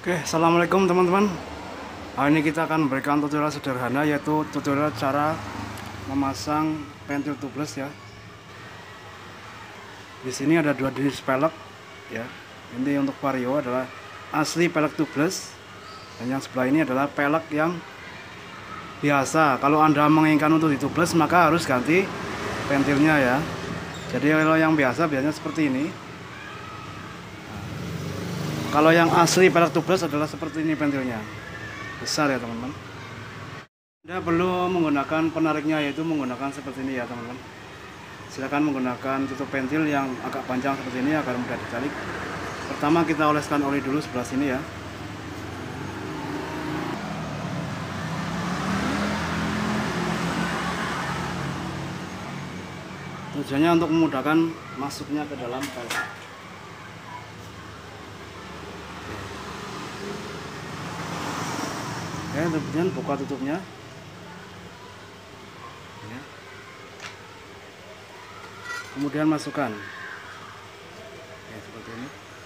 Oke, assalamualaikum teman-teman. Hari ini kita akan memberikan tutorial sederhana, yaitu tutorial cara memasang pentil tubeless ya. Di sini ada dua jenis pelek ya. Ini untuk Vario adalah asli pelek tubeless, dan yang sebelah ini adalah pelek yang biasa. Kalau Anda menginginkan untuk di tubeless, maka harus ganti pentilnya ya. Jadi kalau yang biasa biasanya seperti ini. Kalau yang asli pelek tubeless adalah seperti ini pentilnya, besar ya teman-teman. Anda perlu menggunakan penariknya, yaitu menggunakan seperti ini ya teman-teman. Silakan menggunakan tutup pentil yang agak panjang seperti ini agar mudah ditarik. Pertama kita oleskan oli dulu sebelah sini ya. Tujuannya untuk memudahkan masuknya ke dalam pelek. Ya, kemudian buka tutupnya ya. Kemudian masukkan ya, seperti ini.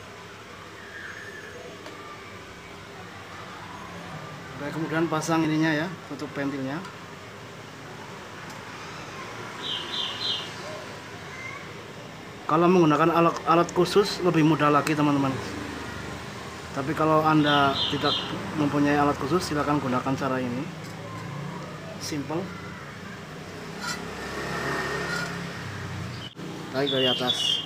Oke, kemudian pasang ininya ya, tutup pentilnya. Kalau menggunakan alat khusus lebih mudah lagi teman-teman. Tapi kalau Anda tidak mempunyai alat khusus, silakan gunakan cara ini. Simple. Tarik dari atas.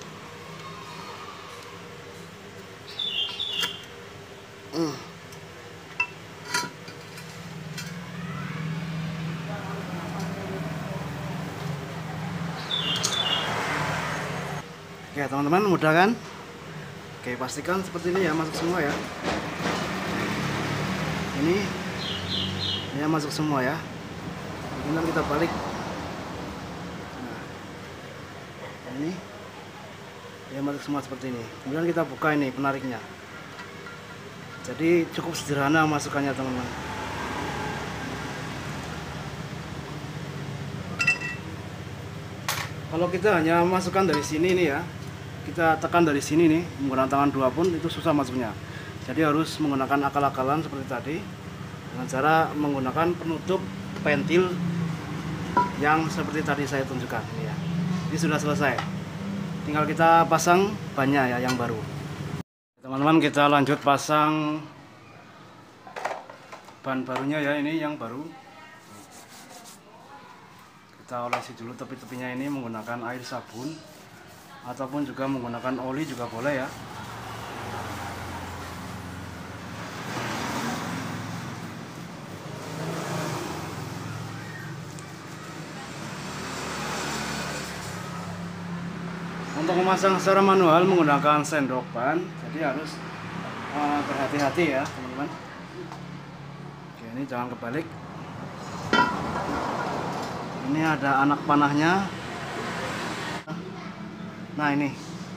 Oke teman-teman, mudah kan? Oke, pastikan seperti ini ya, masuk semua ya. Ini ya masuk semua ya. Kemudian kita balik. Nah, ini ya masuk semua seperti ini. Kemudian kita buka ini penariknya. Jadi cukup sederhana masukannya teman-teman. Kalau kita hanya masukkan dari sini nih ya, kita tekan dari sini nih menggunakan tangan dua pun itu susah masuknya. Jadi harus menggunakan akal-akalan seperti tadi dengan cara menggunakan penutup pentil yang seperti tadi saya tunjukkan ini ya. Ini sudah selesai. Tinggal kita pasang bannya ya yang baru. Teman-teman, kita lanjut pasang ban barunya ya, ini yang baru. Kita olesi dulu tepi-tepinya ini menggunakan air sabun, ataupun juga menggunakan oli juga boleh ya. Untuk memasang secara manual menggunakan sendok ban, jadi harus berhati-hati ya teman-teman. Oke, ini jangan kebalik. Ini ada anak panahnya. Nah ini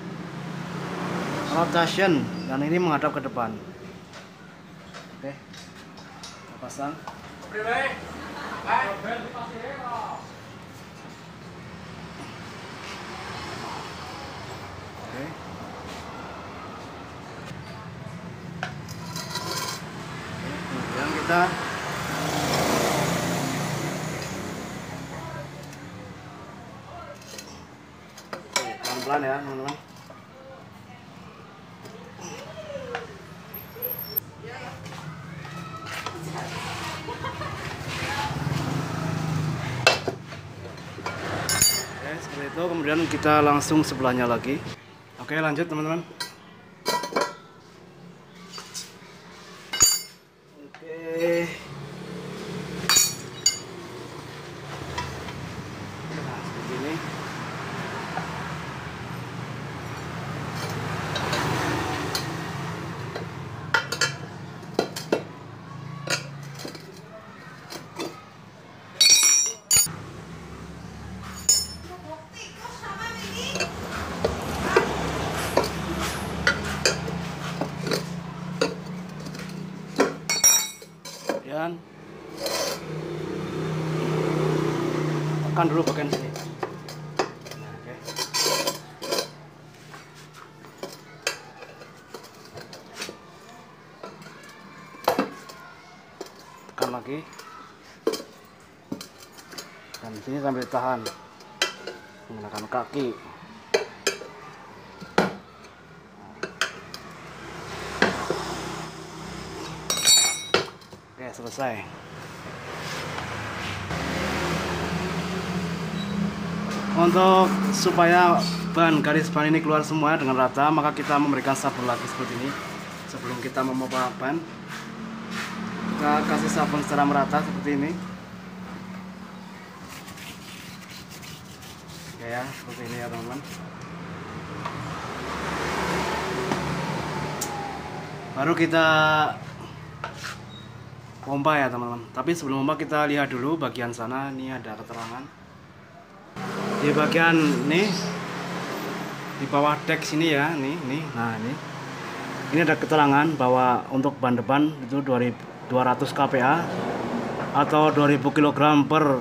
rotation, dan ini menghadap ke depan. Oke, kita pasang. Oke. Kemudian kita pelan-pelan ya teman-teman. Oke, seperti itu. Kemudian kita langsung sebelahnya lagi. Oke, lanjut teman-teman. Oke. Nah, seperti ini. Kemudian tekan dulu bagian sini. Nah, oke. lagi. Dan di sini sambil tahan menggunakan kaki. Oke, selesai. Untuk supaya garis ban ini keluar semua dengan rata, maka kita memberikan sabun lagi seperti ini. Sebelum kita memompa ban, kita kasih sabun secara merata seperti ini. Oke ya, seperti ini ya teman-teman. Baru kita pompa ya teman-teman. Tapi sebelum pompa kita lihat dulu bagian sana. Ini ada keterangan di bagian nih, di bawah dek sini ya, nih. Nah ini ada keterangan bahwa untuk ban depan itu 200 kPa atau 2000 kg per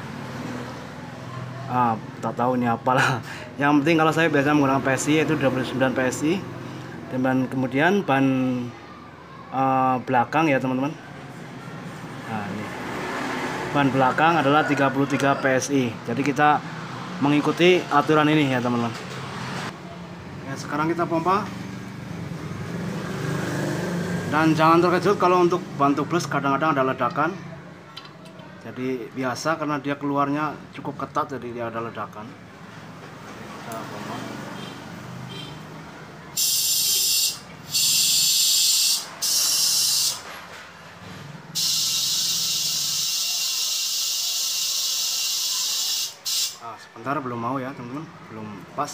tak tahu ini apalah. Yang penting kalau saya biasa menggunakan PSI yaitu 29 PSI. Dan kemudian ban belakang ya teman-teman. Nah, ini ban belakang adalah 33 PSI. Jadi kita mengikuti aturan ini ya teman-teman. Ya, sekarang kita pompa. Dan jangan terkejut kalau untuk ban tubles kadang-kadang ada ledakan. Jadi biasa karena dia keluarnya cukup ketat, jadi dia ada ledakan. Kita pompa. Sebentar, belum mau ya teman-teman, belum pas.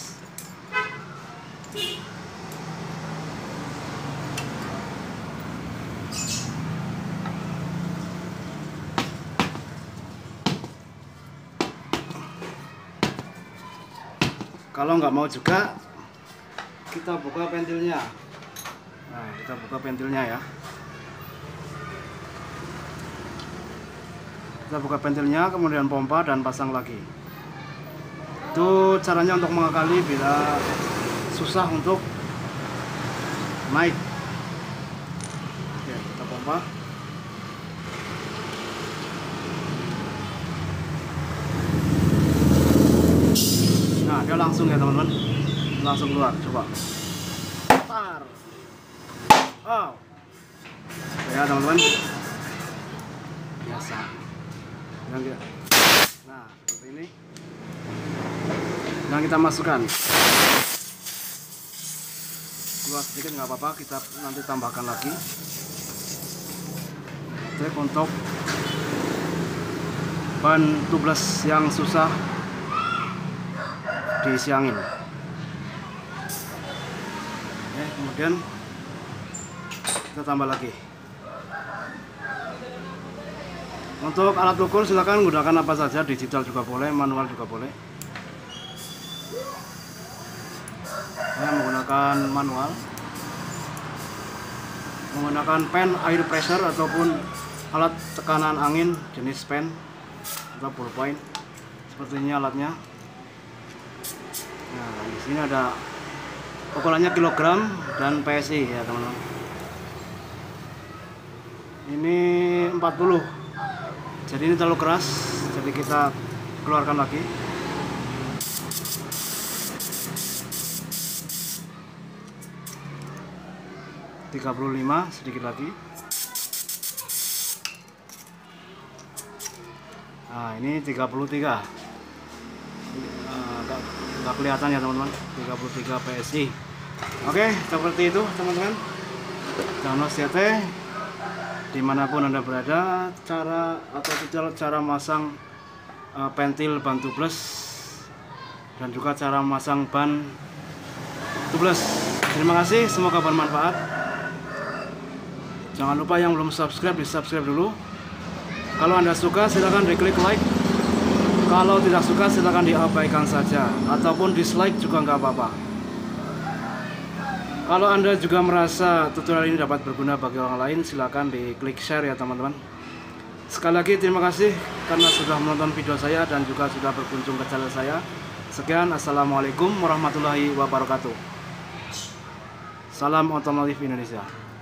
Kalau nggak mau juga, kita buka pentilnya. Nah, kita buka pentilnya ya. Kita buka pentilnya, kemudian pompa dan pasang lagi. Itu caranya untuk mengakali bila susah untuk naik. Oke, kita pompa. Nah, dia langsung ya teman-teman, langsung keluar. Coba. Tar. Oh. Ya teman-teman. Biasa. Nah, seperti ini. Dan kita masukkan. Keluar sedikit nggak apa-apa, kita nanti tambahkan lagi. Trik untuk ban tubles yang susah diisi angin. Kemudian kita tambah lagi. Untuk alat ukur silakan gunakan apa saja, digital juga boleh, manual juga boleh. Saya menggunakan manual, menggunakan pen air pressure ataupun alat tekanan angin jenis pen atau ballpoint. Seperti ini alatnya. Nah, di sini ada ukurannya kilogram dan PSI ya teman-teman. Ini 40. Jadi ini terlalu keras, jadi kita keluarkan lagi. (35) sedikit lagi. Nah, ini 33. Nggak kelihatan ya teman-teman, 33 PSI. Oke, seperti itu teman-teman. Jangan hati-hati dimanapun Anda berada, cara masang pentil ban tubles dan juga cara masang ban tubles. Terima kasih, semoga bermanfaat. Jangan lupa yang belum subscribe, di subscribe dulu. Kalau Anda suka silahkan diklik like. Kalau tidak suka silahkan diabaikan saja, ataupun dislike juga nggak apa-apa. Kalau Anda juga merasa tutorial ini dapat berguna bagi orang lain, silahkan diklik share ya teman-teman. Sekali lagi terima kasih karena sudah menonton video saya dan juga sudah berkunjung ke channel saya. Sekian, assalamualaikum warahmatullahi wabarakatuh. Salam otomotif Indonesia.